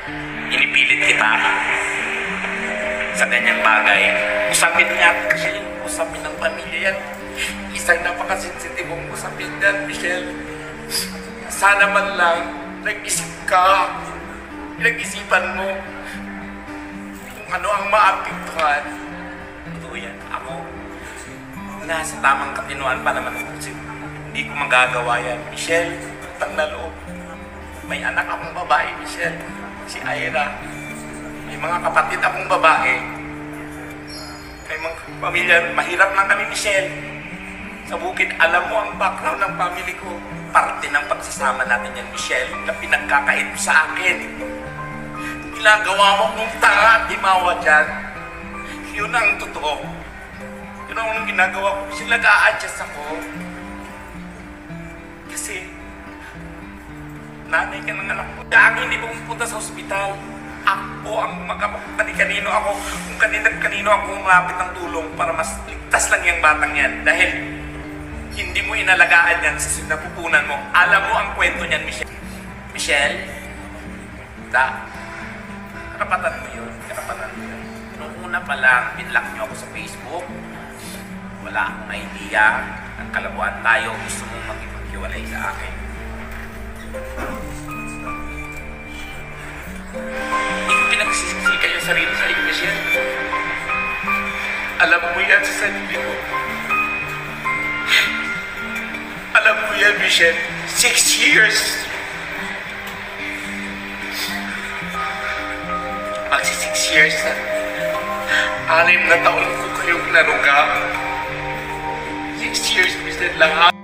inipilit kita sa ganyang bagay. Usapin niya kasi usapin ng pamilya yan. Isang napakasensitibong usapin yan, Michelle. Sana man lang nag-isip ka. Pinag-isipan mo kung ano ang maapektuhan. Totoo yan. Ako, nasa tamang katinuan pa naman ako kasi hindi ko magagawa yan. Michelle, utang na loob. May anak akong babae, Michelle. Si Ira. May mga kapatid akong babae. May mga pamilya. Mahirap lang kami, Michelle. Sa bukid, alam mo ang background ng family ko. Parte ng pagsasama natin yan, Michelle, na pinagkakait mo sa akin. Ginagawa mo kung tanga at himawa dyan. Yun ang totoo. Yun ang ginagawa ko. Michelle, nag-a-adjust ako. Kasi, nanay ka ng anak ko. Kaya hindi pumunta sa ospital. Ako ang kani-kanino ako. Kung kanino ako umapit ng tulong para mas ligtas lang yung batang yan. Dahil hindi mo inalagaan yan sa sinapupunan mo. Alam mo ang kwento niyan, Michelle. Michelle, karapatan mo yun. Karapatan mo yun. Noong una pa lang, binlock niyo ako sa Facebook. Wala akong idea. Ang kalabuan tayo, gusto mong magipaghiwalay sa akin. Pinagsisisi kayo sarili sa iyo, Michelle. Alam mo yan sa sarili ko. Alam mo yan, Michelle. 6 years. Magsi 6 years na. 6 na taon ko kayong naruga. 6 years, Michelle, lahat.